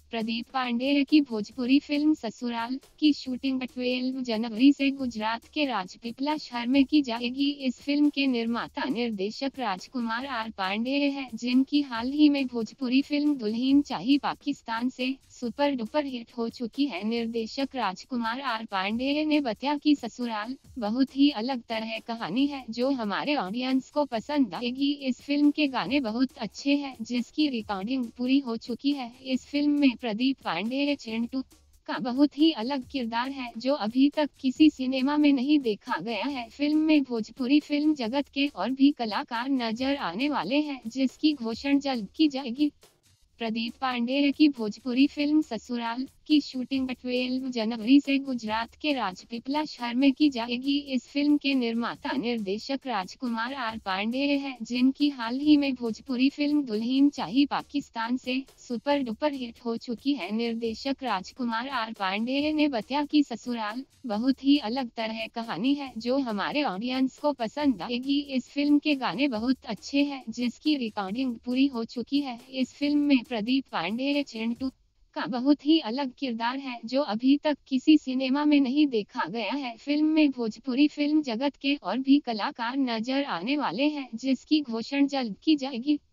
प्रदीप पांडेय की भोजपुरी फिल्म ससुराल की शूटिंग 12 जनवरी से गुजरात के राजपीपला शहर में की जाएगी। इस फिल्म के निर्माता निर्देशक राजकुमार आर पांडेय हैं, जिनकी हाल ही में भोजपुरी फिल्म दुल्हन चाही पाकिस्तान से सुपर डुपर हिट हो चुकी है। निर्देशक राजकुमार आर पांडेय ने बताया कि ससुराल बहुत ही अलग तरह कहानी है जो हमारे ऑडियंस को पसंद आएगी। इस फिल्म के गाने बहुत अच्छे हैं, जिसकी रिकॉर्डिंग पूरी हो चुकी है। इस फिल्म में प्रदीप पांडेय चिंटू का बहुत ही अलग किरदार है जो अभी तक किसी सिनेमा में नहीं देखा गया है। फिल्म में भोजपुरी फिल्म जगत के और भी कलाकार नजर आने वाले हैं, जिसकी घोषणा जल्द की जाएगी। प्रदीप पांडेय की भोजपुरी फिल्म ससुराल की शूटिंग 12 जनवरी से गुजरात के राजपीपला शहर में की जाएगी। इस फिल्म के निर्माता निर्देशक राजकुमार आर पांडेय हैं, जिनकी हाल ही में भोजपुरी फिल्म दुल्हन चाही पाकिस्तान से सुपर डुपर हिट हो चुकी है। निर्देशक राजकुमार आर पांडेय ने बताया कि ससुराल बहुत ही अलग तरह कहानी है जो हमारे ऑडियंस को पसंद आएगी। इस फिल्म के गाने बहुत अच्छे हैं, जिसकी रिकॉर्डिंग पूरी हो चुकी है। इस फिल्म में प्रदीप पांडेय चिंटू का बहुत ही अलग किरदार है जो अभी तक किसी सिनेमा में नहीं देखा गया है। फिल्म में भोजपुरी फिल्म जगत के और भी कलाकार नजर आने वाले हैं, जिसकी घोषणा जल्द की जाएगी।